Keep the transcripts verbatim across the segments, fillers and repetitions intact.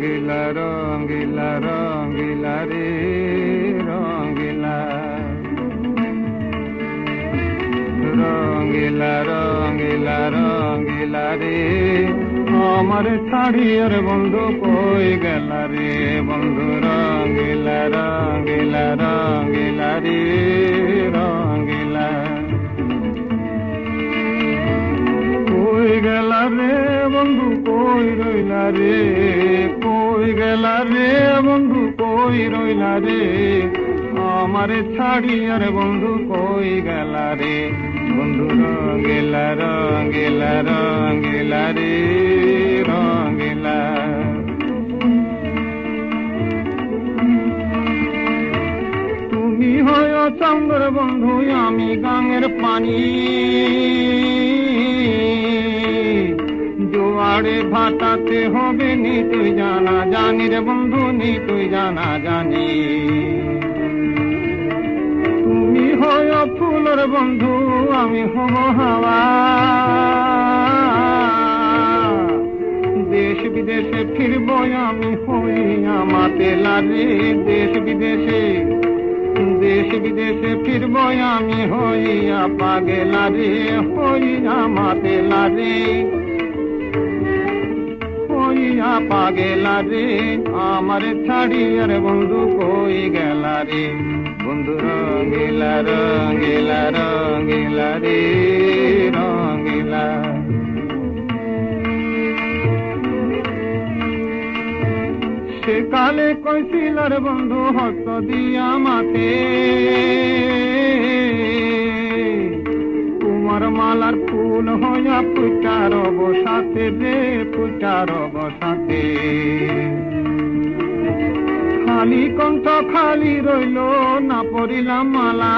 রঙ্গিলা রঙ্গিলা রঙ্গিলা রে রঙ্গিলা রঙ্গিলা রঙ্গিলা রঙ্গিলা রে আমার ছাড়িয়ার বন্ধু কই গেলা রে বন্ধু রঙ্গিলা রঙ্গিলা রঙ্গিলা রে রঙ্গিলা কই গেলা রে বন্ধু কই রইলা রে কই গেলা রে বন্ধু কই রইলা রে আমারে ছাড়িয়ার বন্ধু কই গেলা রে বন্ধু রঙ্গিলা রঙ্গিলা রঙ্গিলা রে রঙ্গিলা তুমি হয় চন্দ্র বন্ধু আমি গাঙের পানি জোয়ারে ভাটাতে হবে নি তুই জানা জানি রে বন্ধু নি তুই জানা জানি তুমি হয় ফুলের বন্ধু আমি হব হাওয়া দেশ বিদেশে ফিরব আমি হইয়া মাতেলা রে দেশ বিদেশে দেশ বিদেশে ফিরব আমি হইয়া পাগেলা রে হইয়া মাতেলা রে হইয়া পাগেলা রে আমার ছাড়িয়ার বন্ধু কই গেলা রে বন্ধু রঙ্গিলা রঙ্গিলা রঙ্গিলা রে রঙ্গিলা সেকালে কইছিলার বন্ধু হস্ত দিয়া মাতে তোমার মালার ফুল হইয়া পুচার বসাতে রে পুচার বসাতে খালি কণ্ঠ খালি রইল না পড়িলাম মালা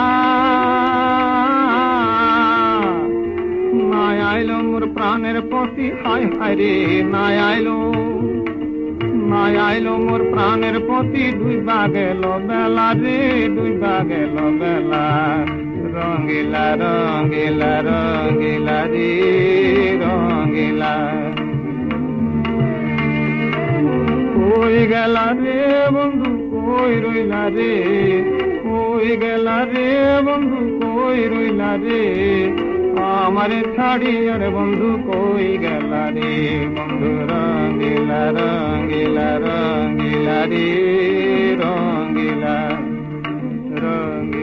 নাই আইলো মোর প্রাণের পতি হায় হায় রে নাই আইলো নাই আইলো মোর প্রাণের পতি ডুইবা গেল বেলা রে ডুইবা গেল বেলা রঙ্গিলা রঙ্গিলা রঙ্গিলা রে রঙ্গিলা কই গেলা রে বন্ধু কই রইলা রে কই গেলা রে বন্ধু কই রইলা রে আমারে ছাড়িয়ার বন্ধু কই গেলা রে বন্ধু রঙ্গিলা রঙ্গিলা রঙ্গিলা রে রঙ্গিলা রঙ্গিলা